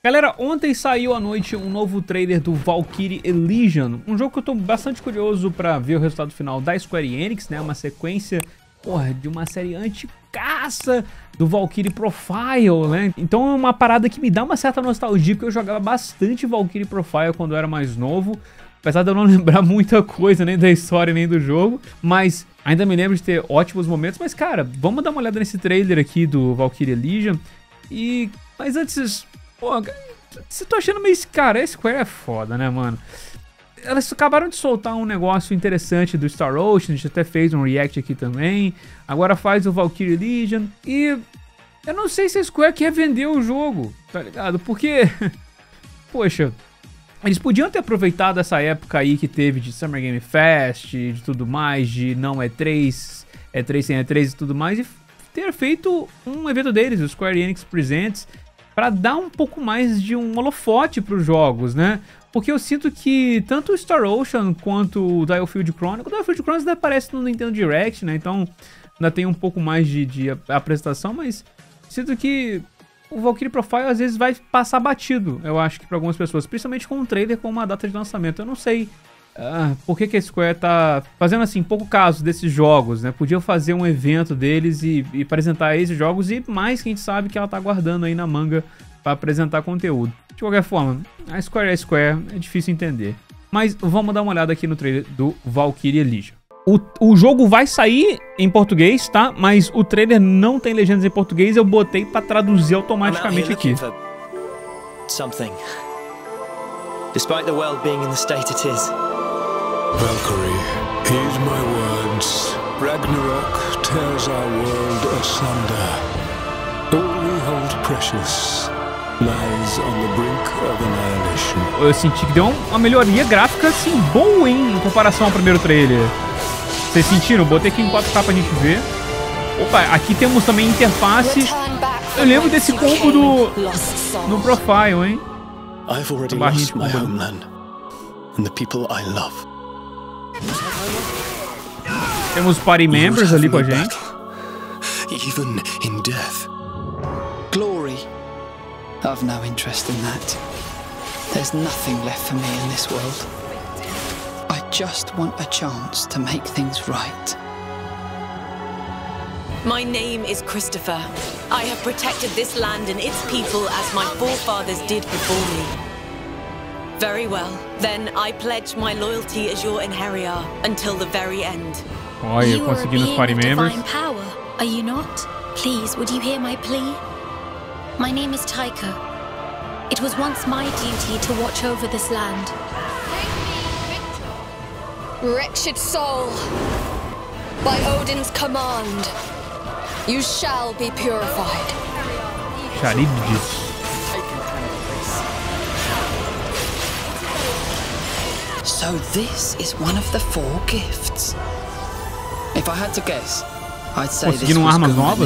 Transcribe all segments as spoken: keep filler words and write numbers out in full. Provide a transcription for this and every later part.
Galera, ontem saiu à noite um novo trailer do Valkyrie Elysian, um jogo que eu tô bastante curioso pra ver o resultado final da Square Enix, né? Uma sequência, porra, de uma série anticaça do Valkyrie Profile, né? Então é uma parada que me dá uma certa nostalgia, porque eu jogava bastante Valkyrie Profile quando eu era mais novo. Apesar de eu não lembrar muita coisa, nem da história, nem do jogo. Mas ainda me lembro de ter ótimos momentos. Mas, cara, vamos dar uma olhada nesse trailer aqui do Valkyrie Elysian. E... Mas antes... Pô, você tá achando meio... Cara, a Square é foda, né, mano? Elas acabaram de soltar um negócio interessante do Star Ocean. A gente até fez um react aqui também. Agora faz o Valkyrie Elysian. E... eu não sei se a Square quer vender o jogo, tá ligado? Porque... Poxa... Eles podiam ter aproveitado essa época aí que teve de Summer Game Fest, de tudo mais, de não E três, E três sem E três e tudo mais, e ter feito um evento deles, o Square Enix Presents, pra dar um pouco mais de um holofote pros jogos, né? Porque eu sinto que tanto o Star Ocean quanto o Dialfield Chronicles, o Dialfield Chronicles ainda aparece no Nintendo Direct, né? Então ainda tem um pouco mais de, de apresentação, mas sinto que o Valkyrie Profile às vezes vai passar batido, eu acho que pra algumas pessoas, principalmente com um trailer com uma data de lançamento. Eu não sei uh, por que, que a Square tá fazendo assim, pouco caso desses jogos, né? Podia fazer um evento deles e, e apresentar esses jogos e mais que a gente sabe que ela tá guardando aí na manga pra apresentar conteúdo. De qualquer forma, a Square é a Square, é difícil entender. Mas vamos dar uma olhada aqui no trailer do Valkyrie Elysian. O, o jogo vai sair em português, tá? Mas o trailer não tem legendas em português, eu botei pra traduzir automaticamente aqui. Something. Despite the world being in the state it is. Valkyrie, heed my words. Ragnarok tears our world asunder. All we hold precious lies on the brink of annihilation. Eu senti que deu uma melhoria gráfica assim boa, hein, em comparação ao primeiro trailer. Vocês sentiram? Botei aqui em quatro K pra gente ver. Opa, aqui temos também interface. Eu lembro desse combo do no Profile, hein? I've already lost my homeland and the people I love. Temos party members ali com a gente. Even in death. Glory. I've no interest in that. There's nothing left for me in this world. I just want a chance to make things right. My name is Christopher. I have protected this land and its people as my forefathers did before me. Very well. Then I pledge my loyalty as your Einherjar until the very end. Olha, conseguindo os party members. Divine power, are you not? Please, would you hear my plea? My name is Taika. It was once my duty to watch over this land. Wretched soul, by Odin's command, you shall be purified. Charybdis. So this is one of the four gifts. If I had to guess, I'd say this was Conseguiram armas novas?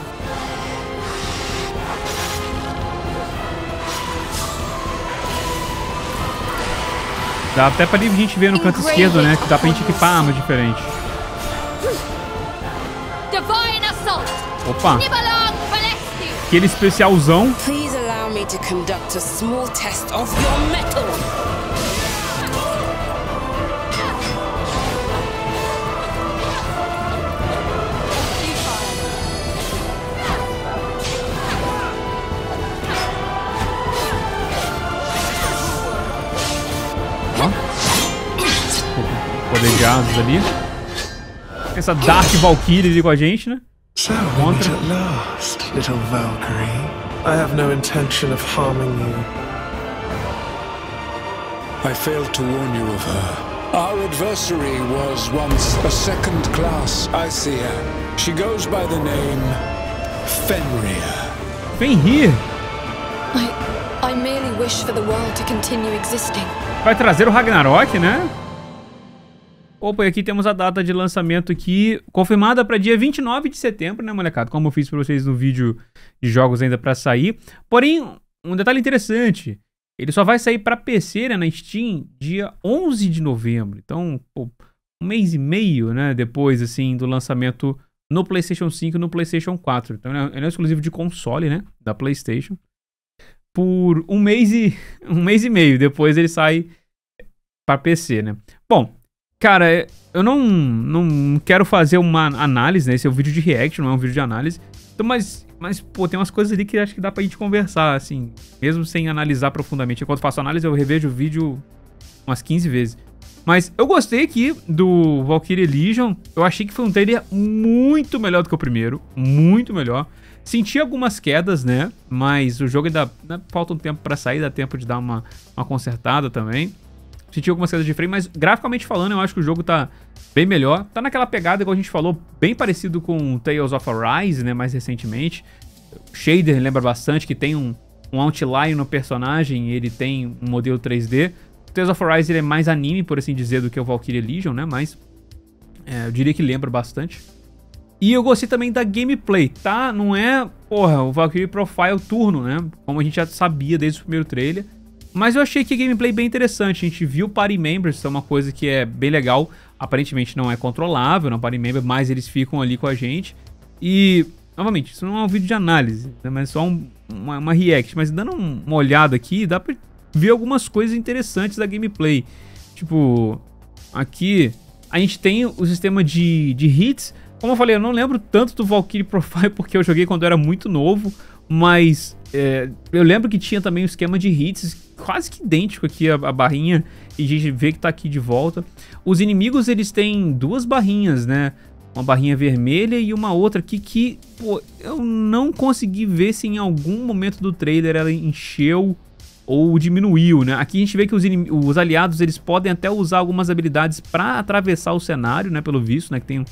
Dá até pra a gente ver no canto esquerdo, né? Que dá pra gente equipar armas diferentes. Opa! Aquele especialzão. Please allow me to conduct a small test of your metal. Poder de asas ali. Essa Dark Valkyrie ali com a gente, né? So we meet at last, little Valkyrie. I have no intention of harming you. I failed to warn you of her. Our adversary was once a second-class Aesir. She goes by the name Fenrir. Fenrir? I, I merely wish for the world to continue existing. Vai trazer o Ragnarok, né? Opa, e aqui temos a data de lançamento aqui, confirmada para dia vinte e nove de setembro, né, molecada? Como eu fiz para vocês no vídeo de jogos ainda para sair. Porém, um detalhe interessante, ele só vai sair para P C, né, na Steam, dia onze de novembro. Então, pô, um mês e meio, né, depois, assim, do lançamento no PlayStation cinco e no PlayStation quatro. Então, ele é exclusivo de console, né, da PlayStation. por um mês e um mês e meio. Depois ele sai para P C, né? Bom, cara, eu não, não quero fazer uma análise, né? Esse é um vídeo de react, não é um vídeo de análise. Então, mas, mas, pô, tem umas coisas ali que acho que dá pra gente conversar, assim, mesmo sem analisar profundamente. Enquanto faço análise, eu revejo o vídeo umas quinze vezes. Mas eu gostei aqui do Valkyrie Legion. Eu achei que foi um trailer muito melhor do que o primeiro. Muito melhor. Senti algumas quedas, né? Mas o jogo ainda, ainda falta um tempo pra sair. Dá tempo de dar uma, uma consertada também. Senti algumas quedas de frame, mas graficamente falando, eu acho que o jogo tá bem melhor. Tá naquela pegada, igual a gente falou, bem parecido com Tales of Arise, né? Mais recentemente. O shader lembra bastante, que tem um, um outline no personagem. Ele tem um modelo três D. Tales of Arise ele é mais anime, por assim dizer, do que o Valkyrie Legion, né? Mas é, eu diria que lembra bastante. E eu gostei também da gameplay, tá? Não é, porra, o Valkyrie Profile turno, né? Como a gente já sabia desde o primeiro trailer. Mas eu achei que a gameplay bem interessante. A gente viu Party Members, isso é uma coisa que é bem legal. Aparentemente não é controlável, não Party Member, mas eles ficam ali com a gente. E, novamente, isso não é um vídeo de análise, né? Mas só um, uma, uma react. Mas dando uma olhada aqui, dá pra ver algumas coisas interessantes da gameplay. Tipo, aqui a gente tem o sistema de, de hits. Como eu falei, eu não lembro tanto do Valkyrie Profile porque eu joguei quando eu era muito novo. Mas é, eu lembro que tinha também o esquema de hits quase que idêntico aqui a, a barrinha. E a gente vê que tá aqui de volta. Os inimigos, eles têm duas barrinhas, né? Uma barrinha vermelha e uma outra aqui que, pô, eu não consegui ver se em algum momento do trailer ela encheu ou diminuiu, né? Aqui a gente vê que os, os aliados, eles podem até usar algumas habilidades para atravessar o cenário, né? Pelo visto, né? Que tem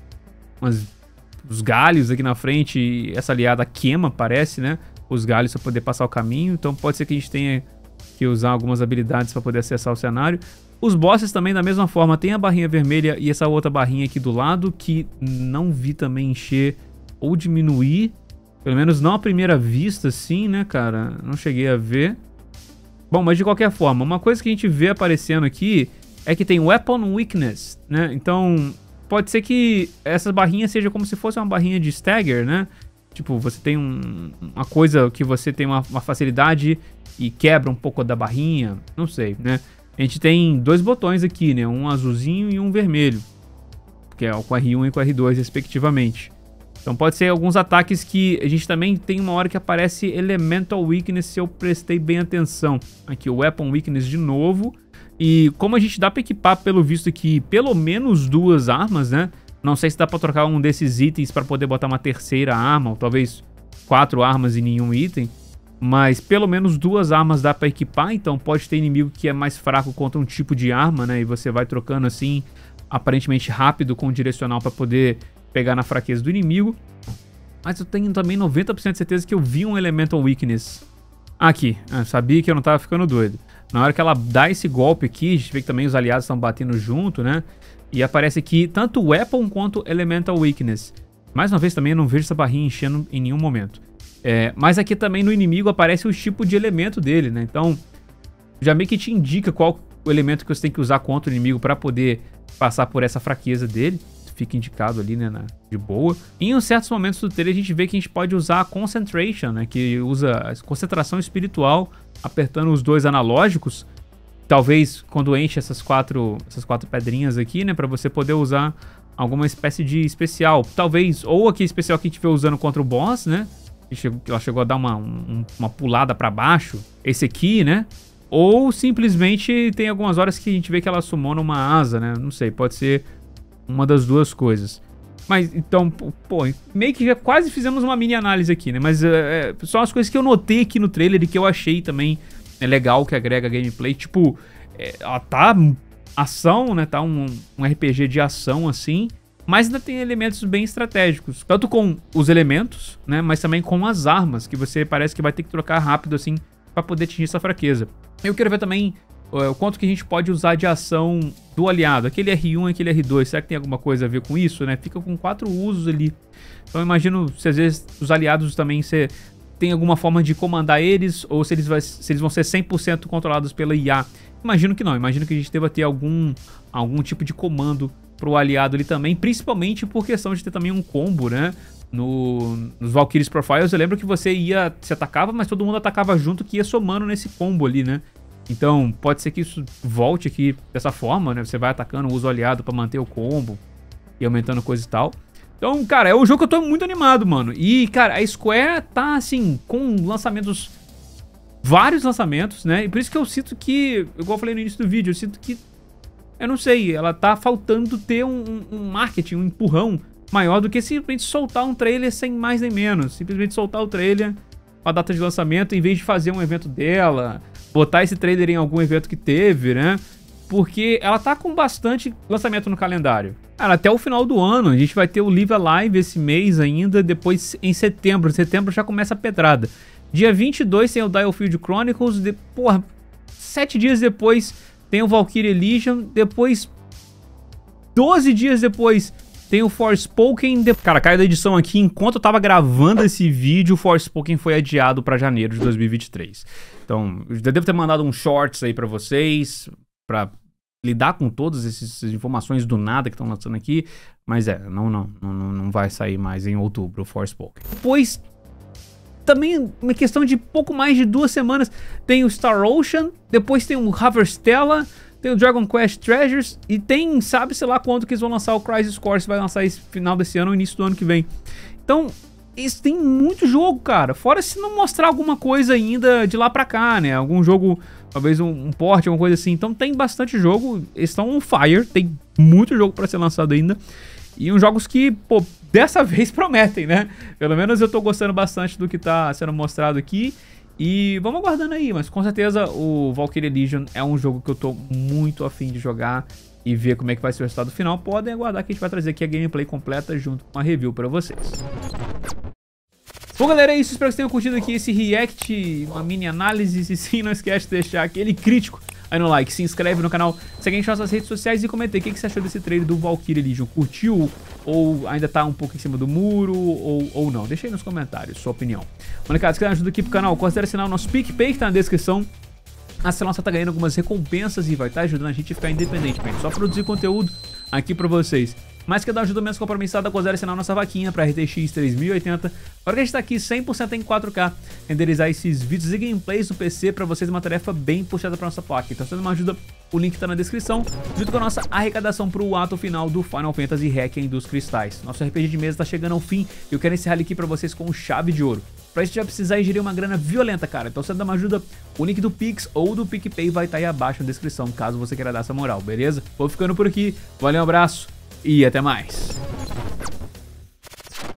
umas, os galhos aqui na frente e essa aliada queima, parece, né? Os galhos para poder passar o caminho. Então pode ser que a gente tenha que usar algumas habilidades para poder acessar o cenário. Os bosses também, da mesma forma, tem a barrinha vermelha e essa outra barrinha aqui do lado, que não vi também encher ou diminuir. Pelo menos não à primeira vista, sim, né, cara? Não cheguei a ver. Bom, mas de qualquer forma, uma coisa que a gente vê aparecendo aqui é que tem Weapon Weakness, né? Então, pode ser que essa barrinha seja como se fosse uma barrinha de stagger, né? Tipo, você tem um, uma coisa que você tem uma, uma facilidade e quebra um pouco da barrinha, não sei, né? A gente tem dois botões aqui, né? Um azulzinho e um vermelho, que é com R um e com R dois, respectivamente. Então pode ser alguns ataques que a gente também tem uma hora que aparece Elemental Weakness, se eu prestei bem atenção. Aqui o Weapon Weakness de novo. E como a gente dá para equipar, pelo visto aqui, pelo menos duas armas, né? Não sei se dá para trocar um desses itens para poder botar uma terceira arma, ou talvez quatro armas e nenhum item. Mas pelo menos duas armas dá para equipar, então pode ter inimigo que é mais fraco contra um tipo de arma, né? E você vai trocando assim, aparentemente rápido com o direcional para poder pegar na fraqueza do inimigo. Mas eu tenho também noventa por cento de certeza que eu vi um Elemental Weakness aqui. Eu sabia que eu não tava ficando doido. Na hora que ela dá esse golpe aqui, a gente vê que também os aliados estão batendo junto, né? E aparece aqui tanto Weapon quanto Elemental Weakness. Mais uma vez também eu não vejo essa barrinha enchendo em nenhum momento. É, mas aqui também no inimigo aparece o tipo de elemento dele, né? Então já meio que te indica qual o elemento que você tem que usar contra o inimigo para poder passar por essa fraqueza dele. Fica indicado ali, né, na, de boa. E em certos momentos do trailer a gente vê que a gente pode usar a Concentration, né, que usa a concentração espiritual, apertando os dois analógicos. Talvez quando enche essas quatro, essas quatro pedrinhas aqui, né, para você poder usar alguma espécie de especial. Talvez, ou aquele especial que a gente estiver usando contra o boss, né, ela chegou a dar uma, um, uma pulada para baixo, esse aqui, né, ou simplesmente tem algumas horas que a gente vê que ela summona uma asa, né, não sei, pode ser uma das duas coisas. Mas, então, pô, meio que já quase fizemos uma mini análise aqui, né? Mas é, são as coisas que eu notei aqui no trailer e que eu achei também é legal, que agrega gameplay. Tipo, é, ela tá ação, né? Tá um, um R P G de ação, assim. Mas ainda tem elementos bem estratégicos. Tanto com os elementos, né? Mas também com as armas, que você parece que vai ter que trocar rápido, assim, pra poder atingir essa fraqueza. Eu quero ver também o quanto que a gente pode usar de ação do aliado. Aquele R um e aquele R dois, será que tem alguma coisa a ver com isso, né? Fica com quatro usos ali. Então eu imagino se às vezes os aliados também você tem alguma forma de comandar eles, ou se eles, vai, se eles vão ser cem por cento controlados pela I A. Imagino que não, imagino que a gente deva ter algum, algum tipo de comando pro aliado ali também, principalmente por questão de ter também um combo, né? No, nos Valkyries Profiles, eu lembro que você ia, se atacava, mas todo mundo atacava junto, que ia somando nesse combo ali, né? Então, pode ser que isso volte aqui dessa forma, né? Você vai atacando, usa o aliado pra manter o combo e aumentando coisa e tal. Então, cara, é um jogo que eu tô muito animado, mano. E, cara, a Square tá, assim, com lançamentos... Vários lançamentos, né? E por isso que eu sinto que, igual eu falei no início do vídeo, eu sinto que, eu não sei, ela tá faltando ter um, um marketing, um empurrão maior do que simplesmente soltar um trailer sem mais nem menos. Simplesmente soltar o trailer com a data de lançamento, em vez de fazer um evento dela, botar esse trailer em algum evento que teve, né? Porque ela tá com bastante lançamento no calendário. Cara, até o final do ano, a gente vai ter o Live Alive esse mês ainda, depois em setembro. Em setembro já começa a pedrada. Dia vinte e dois tem o Diofield Chronicles, de, porra, sete dias depois tem o Valkyrie Elysium, depois, doze dias depois tem o Forspoken. De... Cara, caiu da edição aqui, enquanto eu tava gravando esse vídeo, o Forspoken foi adiado pra janeiro de dois mil e vinte e três. Então, eu já devo ter mandado uns shorts aí pra vocês, pra lidar com todas essas informações do nada que estão lançando aqui, mas é, não, não, não, não vai sair mais em outubro o Forspoken. Depois... Também uma questão de pouco mais de duas semanas tem o Star Ocean, depois tem o Harvestella, tem o Dragon Quest Treasures e tem, sabe, sei lá quando que eles vão lançar o Crisis Core, se vai lançar esse final desse ano ou início do ano que vem. Então, isso tem muito jogo, cara, fora se não mostrar alguma coisa ainda de lá pra cá, né, algum jogo, talvez um, um port, alguma coisa assim. Então tem bastante jogo, eles estão on fire, tem muito jogo pra ser lançado ainda. E uns jogos que, pô, dessa vez prometem, né? Pelo menos eu tô gostando bastante do que tá sendo mostrado aqui. E vamos aguardando aí, mas com certeza o Valkyrie Elysium é um jogo que eu tô muito afim de jogar e ver como é que vai ser o resultado final. Podem aguardar que a gente vai trazer aqui a gameplay completa junto com a review pra vocês. Bom, galera, é isso. Espero que vocês tenham curtido aqui esse react, uma mini análise. E sim, não esquece de deixar aquele crítico aí no like, se inscreve no canal, segue a gente nas nossas redes sociais e comenta aí o que você achou desse trailer do Valkyrie Elysium. Curtiu ou ainda tá um pouco em cima do muro ou, ou não? Deixa aí nos comentários sua opinião. Molecada, se quiser ajuda aqui pro canal, considere assinar o nosso PicPay que tá na descrição. A Celonça tá ganhando algumas recompensas e vai estar tá ajudando a gente a ficar independente, só produzir conteúdo aqui pra vocês. Mas quer dar ajuda menos compromissada, considere assinar nossa vaquinha para R T X três mil e oitenta. Agora que a gente tá aqui cem por cento em quatro K, renderizar esses vídeos e gameplays no P C para vocês é uma tarefa bem puxada para nossa placa. Então se você não ajuda, o link tá na descrição, junto com a nossa arrecadação pro ato final do Final Fantasy Requiem dos Cristais. Nosso R P G de mesa tá chegando ao fim e eu quero encerrar aqui para vocês com chave de ouro. Pra isso já precisar ingerir uma grana violenta, cara. Então se você dá uma ajuda, o link do Pix ou do PicPay vai estar aí abaixo na descrição, caso você queira dar essa moral, beleza? Vou ficando por aqui, valeu, um abraço e até mais.